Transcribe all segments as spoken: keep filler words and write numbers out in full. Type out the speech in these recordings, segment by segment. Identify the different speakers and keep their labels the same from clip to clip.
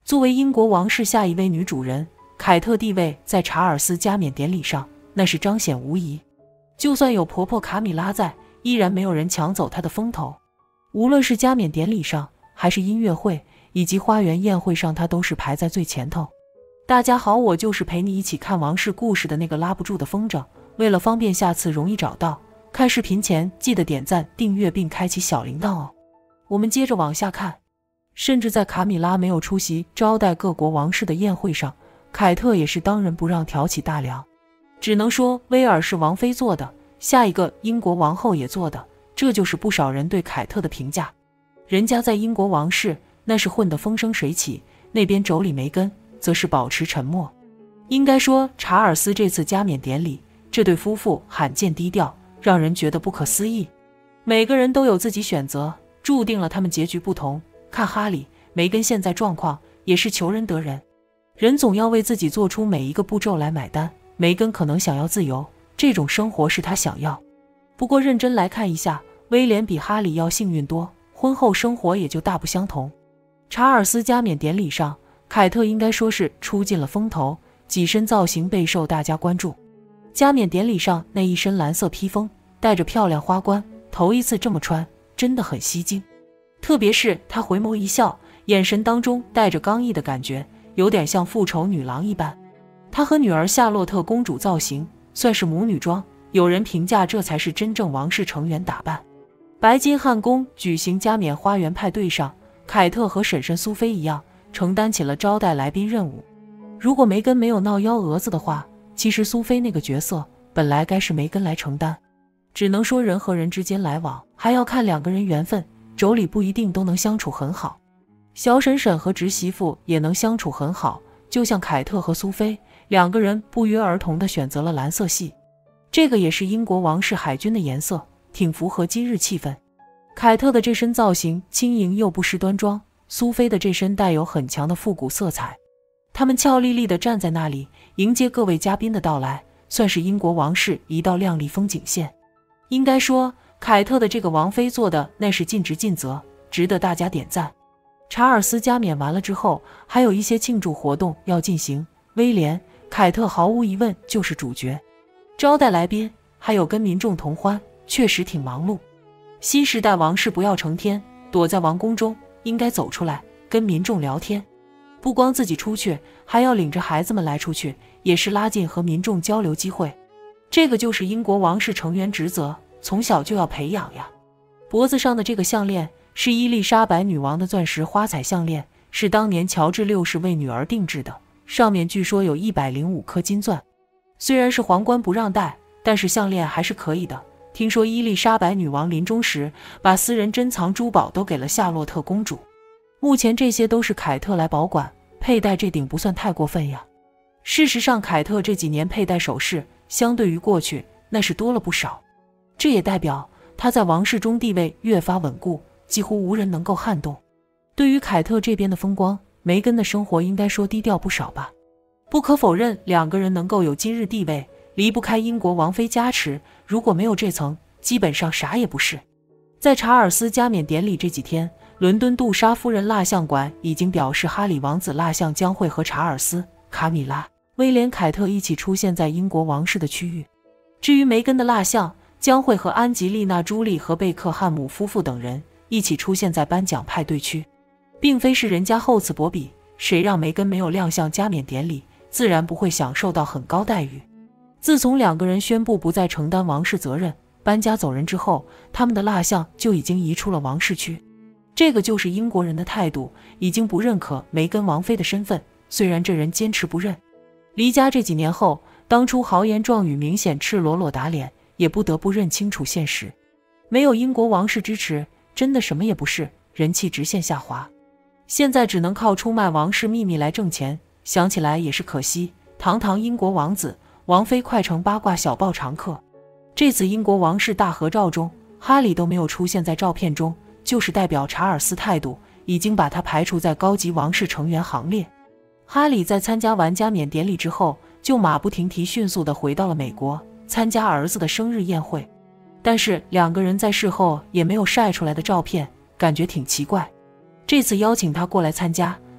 Speaker 1: 作为英国王室下一位女主人，凯特地位在查尔斯加冕典礼上那是彰显无疑。就算有婆婆卡米拉在，依然没有人抢走她的风头。无论是加冕典礼上，还是音乐会以及花园宴会上，她都是排在最前头。大家好，我就是陪你一起看王室故事的那个拉不住的风筝。为了方便下次容易找到，看视频前记得点赞、订阅并开启小铃铛哦。我们接着往下看。甚至在卡米拉没有出席招待各国王室的宴会上，凯特也是当仁不让挑起大梁。只能说威尔士王妃做的，下一个英国王后也做的，这就是不少人对凯特的评价。人家在英国王室那是混得风生水起，那边妯娌梅根则是保持沉默。应该说查尔斯这次加冕典礼，这对夫妇罕见低调，让人觉得不可思议。每个人都有自己选择，注定了他们结局不同。看哈里、梅根现在状况也是求人得人，人总要为自己做出每一个步骤来买单。梅根可能想要自由，这种生活是他想要。不过认真来看一下，威廉比哈里要幸运多，婚后生活也就大不相同。查尔斯加冕典礼上，凯特应该说是出尽了风头，几身造型备受大家关注。加冕典礼上那一身蓝色披风，带着漂亮花冠，头一次这么穿，真的很吸睛。特别是她回眸一笑，眼神当中带着刚毅的感觉，有点像复仇女郎一般。她和女儿夏洛特公主造型算是母女装，有人评价这才是真正王室成员打扮。白金汉宫举行加冕花园派对上，凯特和婶婶苏菲一样，承担起了招待来宾任务。如果梅根没有闹幺蛾子的话，其实苏菲那个角色本来该是梅根来承担。只能说人和人之间来往，还要看两个人缘分，妯娌不一定都能相处很好。小婶婶和侄媳妇也能相处很好，就像凯特和苏菲，两个人不约而同地选择了蓝色系。这个也是英国王室海军的颜色，挺符合今日气氛。凯特的这身造型轻盈又不失端庄，苏菲的这身带有很强的复古色彩。他们俏丽丽地站在那里，迎接各位嘉宾的到来，算是英国王室一道亮丽风景线。应该说凯特的这个王妃做的那是尽职尽责，值得大家点赞。查尔斯加冕完了之后，还有一些庆祝活动要进行，威廉、凯特毫无疑问就是主角。招待来宾，还有跟民众同欢，确实挺忙碌。新时代王室不要成天躲在王宫中，应该走出来跟民众聊天。不光自己出去，还要领着孩子们来出去，也是拉近和民众交流机会。这个就是英国王室成员职责，从小就要培养呀。脖子上的这个项链是伊丽莎白女王的钻石花彩项链，是当年乔治六世为女儿定制的，上面据说有一百零五颗金钻。虽然是皇冠不让戴，但是项链还是可以的。听说伊丽莎白女王临终时把私人珍藏珠宝都给了夏洛特公主，目前这些都是凯特来保管，佩戴这顶不算太过分呀。事实上凯特这几年佩戴首饰相对于过去那是多了不少，这也代表她在王室中地位越发稳固，几乎无人能够撼动。对于凯特这边的风光，梅根的生活应该说低调不少吧。不可否认，两个人能够有今日地位，离不开英国王妃加持，如果没有这层，基本上啥也不是。在查尔斯加冕典礼这几天，伦敦杜莎夫人蜡像馆已经表示，哈里王子蜡像将会和查尔斯、卡米拉、威廉、凯特一起出现在英国王室的区域。至于梅根的蜡像，将会和安吉丽娜·朱莉和贝克汉姆夫妇等人一起出现在颁奖派对区，并非是人家厚此薄彼，谁让梅根没有亮相加冕典礼，自然不会享受到很高待遇。自从两个人宣布不再承担王室责任，搬家走人之后，他们的蜡像就已经移出了王室区。这个就是英国人的态度，已经不认可梅根王妃的身份，虽然这人坚持不认。离家这几年后，当初豪言壮语明显赤裸裸打脸，也不得不认清楚现实。没有英国王室支持，真的什么也不是，人气直线下滑。现在只能靠出卖王室秘密来挣钱，想起来也是可惜。堂堂英国王子王妃快成八卦小报常客。这次英国王室大合照中，哈里都没有出现在照片中，就是代表查尔斯态度已经把他排除在高级王室成员行列。哈里在参加完加冕典礼之后，就马不停蹄迅速地回到了美国，参加儿子的生日宴会。但是两个人在事后也没有晒出来的照片，感觉挺奇怪。这次邀请他过来参加，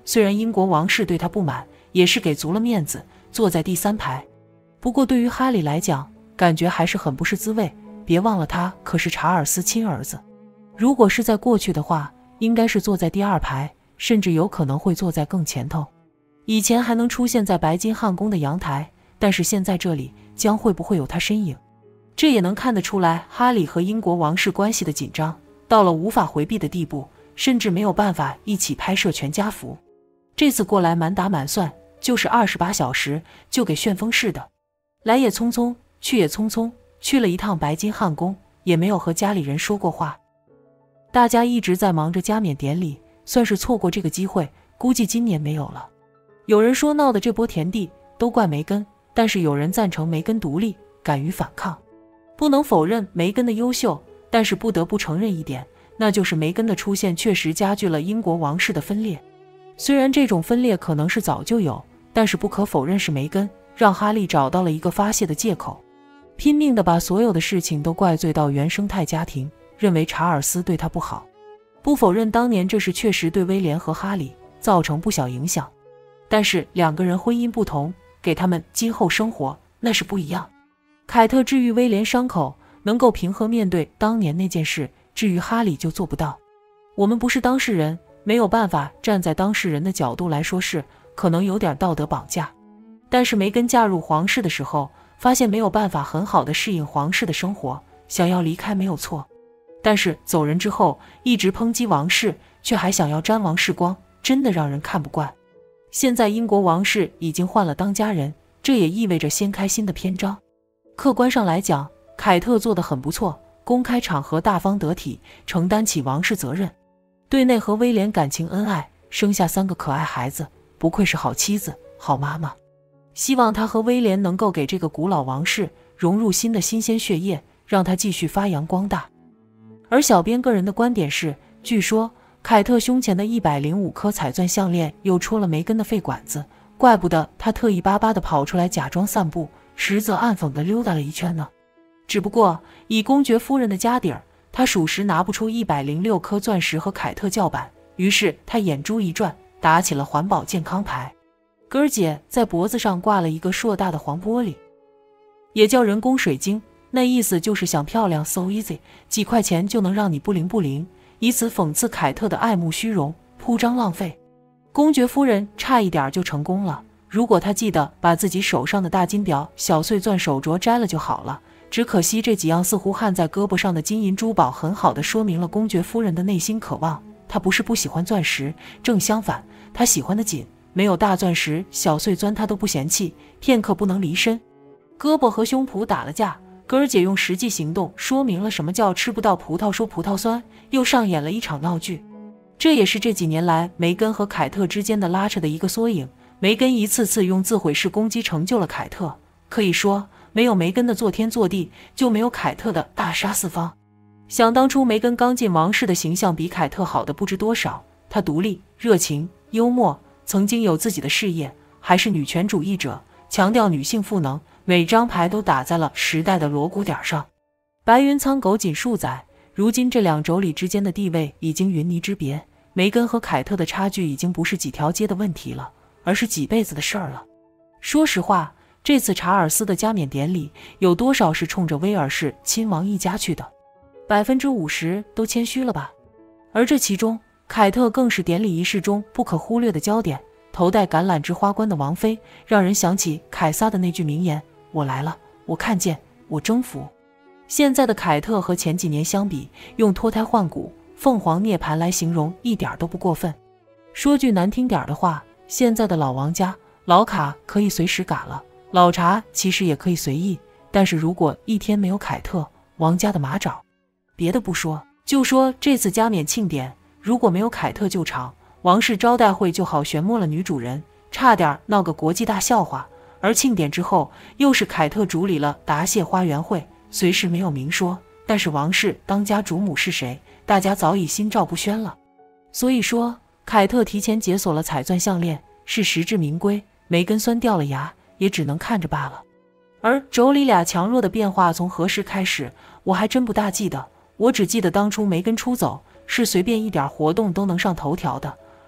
Speaker 1: 虽然英国王室对他不满，也是给足了面子，坐在第三排。不过对于哈利来讲，感觉还是很不是滋味。别忘了他可是查尔斯亲儿子，如果是在过去的话，应该是坐在第二排，甚至有可能会坐在更前头。以前还能出现在白金汉宫的阳台，但是现在这里将会不会有他身影？这也能看得出来哈利和英国王室关系的紧张，到了无法回避的地步，甚至没有办法一起拍摄全家福。这次过来满打满算就是二十八小时，就给旋风似的，来也匆匆，去也匆匆，去了一趟白金汉宫，也没有和家里人说过话。大家一直在忙着加冕典礼，算是错过这个机会，估计今年没有了。有人说闹的这波田地都怪梅根，但是有人赞成梅根独立，敢于反抗。不能否认梅根的优秀，但是不得不承认一点，那就是梅根的出现确实加剧了英国王室的分裂。虽然这种分裂可能是早就有，但是不可否认是梅根让哈利找到了一个发泄的借口，拼命地把所有的事情都怪罪到原生态家庭，认为查尔斯对他不好。不否认当年这事确实对威廉和哈利造成不小影响，但是两个人婚姻不同，给他们今后生活那是不一样。凯特治愈威廉伤口，能够平和面对当年那件事，至于哈利就做不到。我们不是当事人，没有办法站在当事人的角度来说事，可能有点道德绑架。但是梅根嫁入皇室的时候，发现没有办法很好的适应皇室的生活，想要离开没有错。但是走人之后，一直抨击王室，却还想要沾王室光，真的让人看不惯。现在英国王室已经换了当家人，这也意味着掀开新的篇章。客观上来讲，凯特做得很不错，公开场合大方得体，承担起王室责任。对内和威廉感情恩爱，生下三个可爱孩子，不愧是好妻子、好妈妈。希望他和威廉能够给这个古老王室融入新的新鲜血液，让他继续发扬光大。而小编个人的观点是，据说凯特胸前的一百零五颗彩钻项链又戳了梅根的肺管子，怪不得他特意巴巴地跑出来假装散步，实则暗讽地溜达了一圈呢。只不过以公爵夫人的家底儿，他属实拿不出一百零六颗钻石和凯特叫板，于是他眼珠一转，打起了环保健康牌。哥儿姐在脖子上挂了一个硕大的黄玻璃，也叫人工水晶，那意思就是想漂亮 so easy， 几块钱就能让你不灵不灵，以此讽刺凯特的爱慕虚荣、铺张浪费。公爵夫人差一点就成功了，如果她记得把自己手上的大金表、小碎钻手镯摘了就好了。只可惜这几样似乎焊在胳膊上的金银珠宝，很好的说明了公爵夫人的内心渴望。她不是不喜欢钻石，正相反，她喜欢的紧，没有大钻石、小碎钻她都不嫌弃，片刻不能离身。胳膊和胸脯打了架，哥儿姐用实际行动说明了什么叫吃不到葡萄说葡萄酸，又上演了一场闹剧。这也是这几年来梅根和凯特之间的拉扯的一个缩影。梅根一次次用自毁式攻击成就了凯特，可以说没有梅根的做天做地，就没有凯特的大杀四方。想当初梅根刚进王室的形象比凯特好的不知多少，她独立、热情、幽默，曾经有自己的事业，还是女权主义者，强调女性赋能，每张牌都打在了时代的锣鼓点上。白云苍狗仅数载，如今这两妯娌之间的地位已经云泥之别，梅根和凯特的差距已经不是几条街的问题了，而是几辈子的事儿了。说实话，这次查尔斯的加冕典礼有多少是冲着威尔士亲王一家去的？百分之五十都谦虚了吧。而这其中，凯特更是典礼仪式中不可忽略的焦点。头戴橄榄枝花冠的王妃，让人想起凯撒的那句名言：我来了，我看见，我征服。现在的凯特和前几年相比，用脱胎换骨、凤凰涅槃来形容一点都不过分。说句难听点的话，现在的老王家，老卡可以随时嘎了，老查其实也可以随意，但是如果一天没有凯特，王家的马爪，别的不说，就说这次加冕庆典，如果没有凯特救场，王室招待会就好悬没了女主人，差点闹个国际大笑话。而庆典之后，又是凯特主理了答谢花园会，虽是没有明说，但是王室当家主母是谁，大家早已心照不宣了。所以说，凯特提前解锁了彩钻项链，是实至名归。梅根酸掉了牙，也只能看着罢了。而妯娌俩强弱的变化从何时开始，我还真不大记得。我只记得当初梅根出走，是随便一点活动都能上头条的。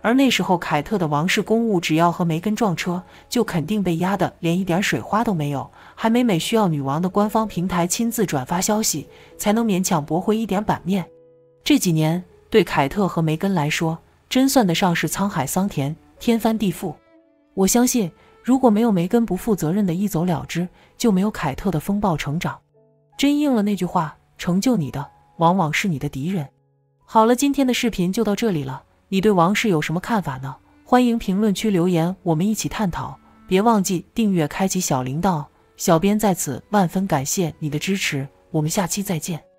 Speaker 1: 而那时候凯特的王室公务只要和梅根撞车，就肯定被压得连一点水花都没有，还每每需要女王的官方平台亲自转发消息，才能勉强驳回一点版面。这几年对凯特和梅根来说，真算得上是沧海桑田，天翻地覆。我相信，如果没有梅根不负责任的一走了之，就没有凯特的风暴成长。真应了那句话，成就你的往往是你的敌人。好了，今天的视频就到这里了，你对王室有什么看法呢？欢迎评论区留言，我们一起探讨。别忘记订阅开启小铃铛，小编在此万分感谢你的支持，我们下期再见。